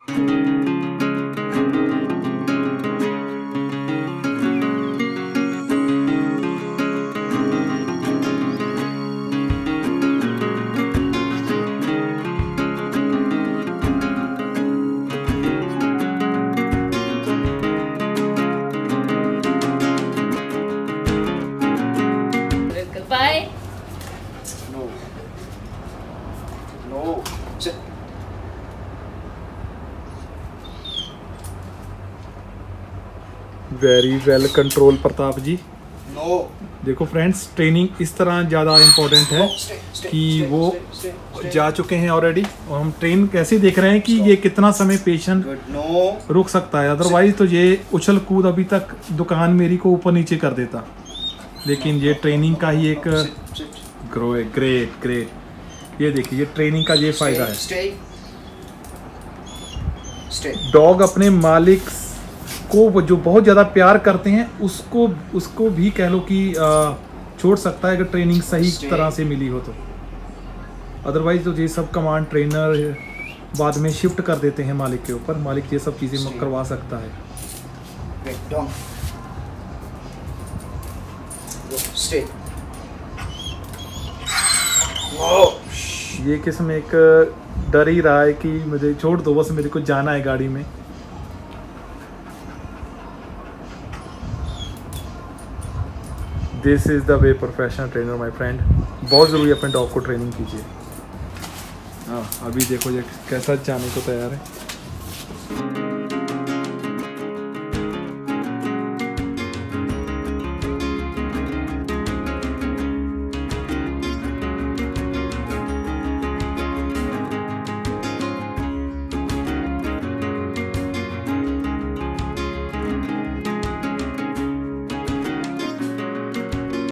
Bye. No. No. Sit. Very well control Pratap ji. No. देखो friends, training इस तरह ज़्यादा इम्पोर्टेंट है कि वो जा चुके हैं ऑलरेडी और हम ट्रेन कैसे देख रहे हैं कि ये कितना समय पेशेंट Good. No. रुक सकता है। अदरवाइज तो ये उछल कूद अभी तक दुकान मेरी को ऊपर नीचे कर देता, लेकिन ये ट्रेनिंग का ही एक Sit. Sit. Great great. ये देखिए, ये ट्रेनिंग का ये फायदा है। Stay. Stay. डॉग अपने मालिक को जो बहुत ज़्यादा प्यार करते हैं उसको भी कह लो कि छोड़ सकता है अगर ट्रेनिंग सही तरह से मिली हो तो। अदरवाइज तो ये सब कमांड ट्रेनर बाद में शिफ्ट कर देते हैं मालिक के ऊपर। मालिक ये सब चीज़ें करवा सकता है। Wait. Down. Go. Stay. No. ये किस्म एक डर ही रहा है कि मुझे छोड़ दो, बस मेरे को जाना है गाड़ी में। This is the way professional trainer my friend. बहुत ज़रूरी है अपने डॉग को ट्रेनिंग कीजिए। हाँ, अभी देखो ये कैसा जाने को तैयार है।